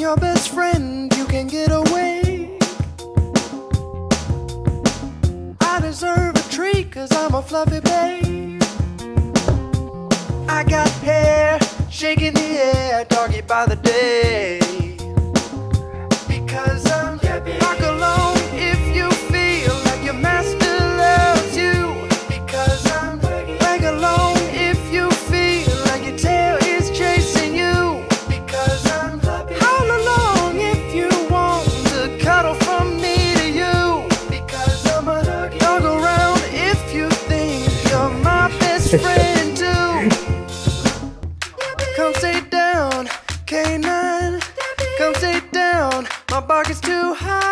your best friend, you can get away. I deserve a treat, cause I'm a fluffy babe. I got hair shaking the air, doggy by the day. Because I'm rock alone if you feel like your master loves you. Because I'm rag alone if you feel like your tail is chasing you. Because I'm howl along if you want to cuddle from me to you. Because I'm a dog around if you think you're my best friend too. Come stay down, K9. Come stay down, my bark is too high.